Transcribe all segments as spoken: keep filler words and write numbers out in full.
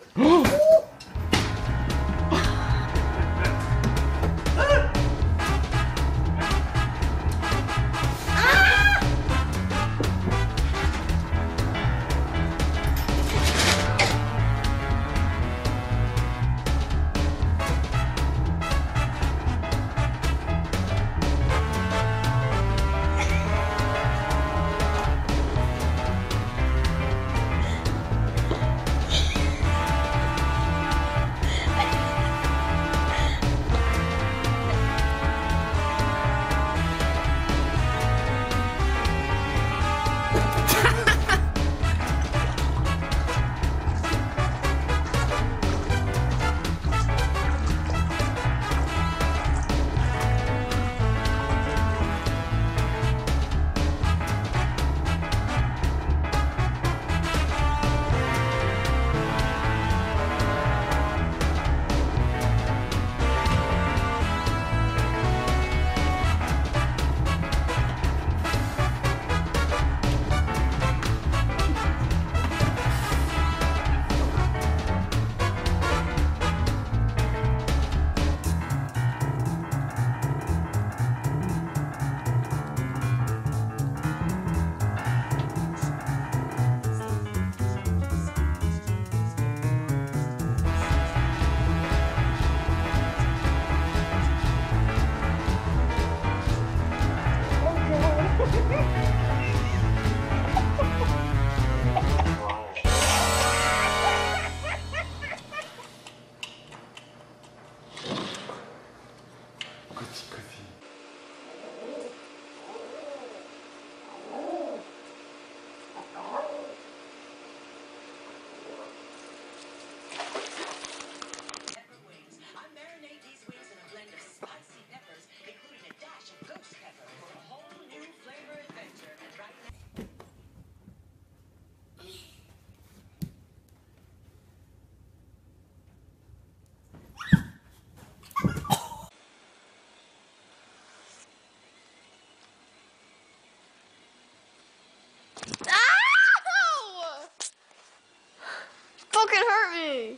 Fucking hurt me!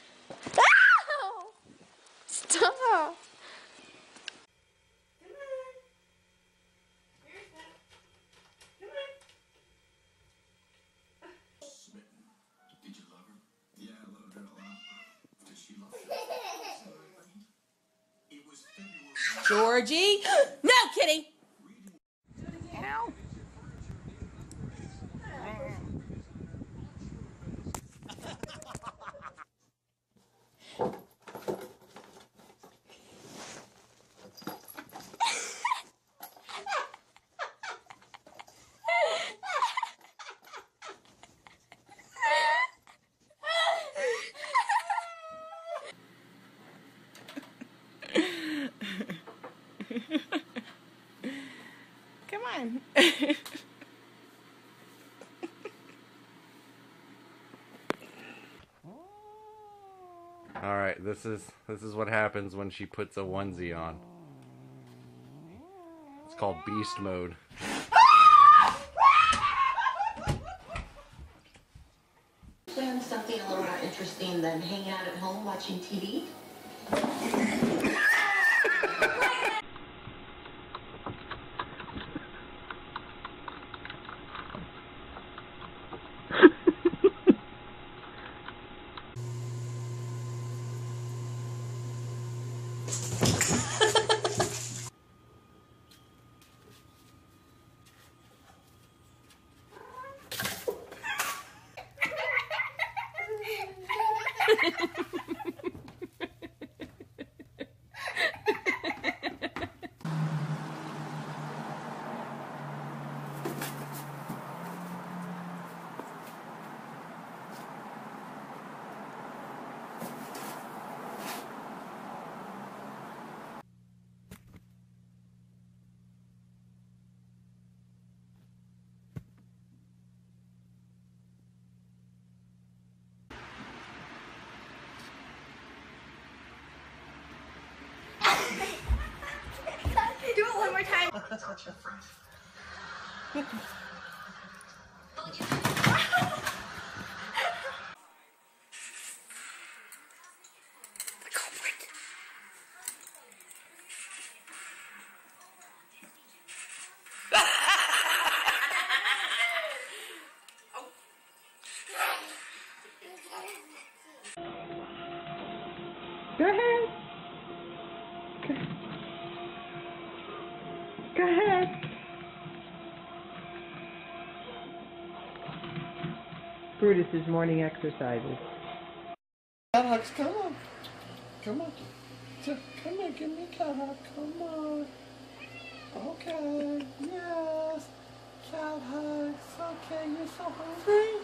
Ow! Stop! Did you love her? Yeah, I loved her a lot. Did she love you? It was February. Georgie? No, Kitty! Ow. Come on. All right, this is this is what happens when she puts a onesie on. It's called beast mode. Plan something a little more interesting than hanging out at home watching T V? Do it one more time. Let's touch your friend. Go ahead. Go, Go ahead. Brutus's morning exercises. Cat hugs, come on. Come on. Come on, give me a cat hug. Come on. Okay. Yes. Cat hugs. Okay, you're so hungry.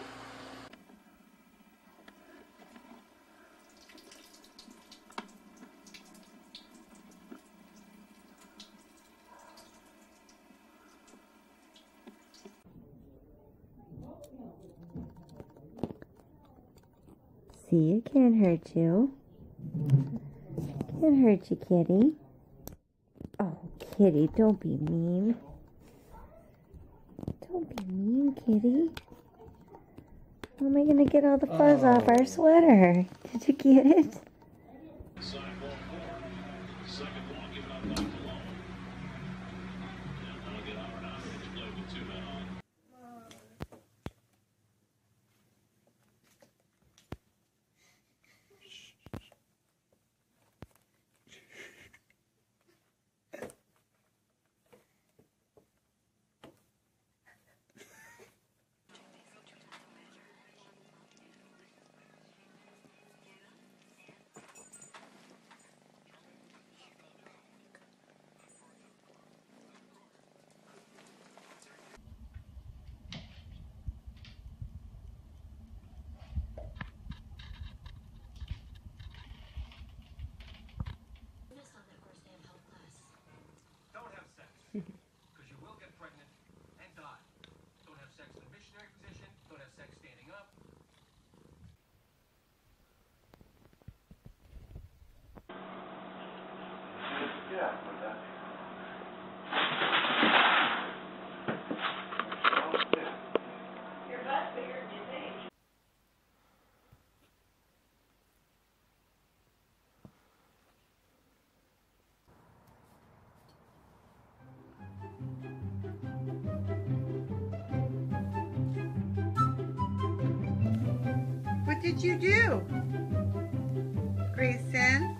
See, it can't hurt you. Can't hurt you, kitty. Oh, kitty, don't be mean. Don't be mean, kitty. How am I going to get all the fuzz oh. off our sweater? Did you get it? Because you will get pregnant and die. Don't have sex in a missionary position. Don't have sex standing up. Yeah, like that. Your butt's bigger than you think. What did you do, Grayson?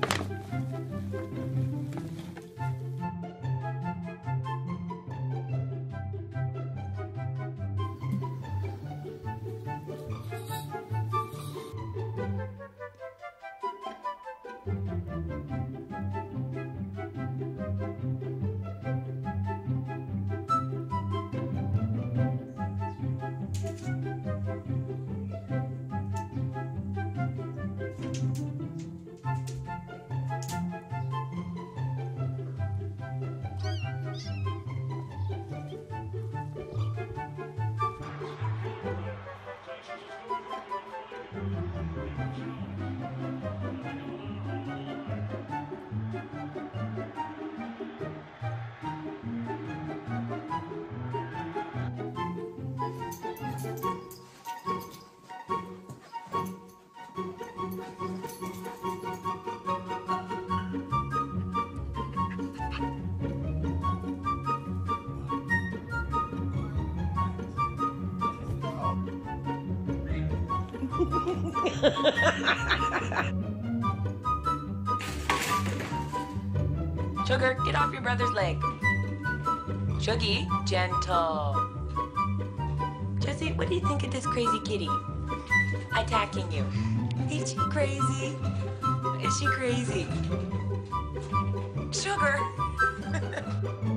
Sugar, get off your brother's leg. Shuggy, gentle. Jesse, what do you think of this crazy kitty attacking you? Is she crazy? Is she crazy? Sugar.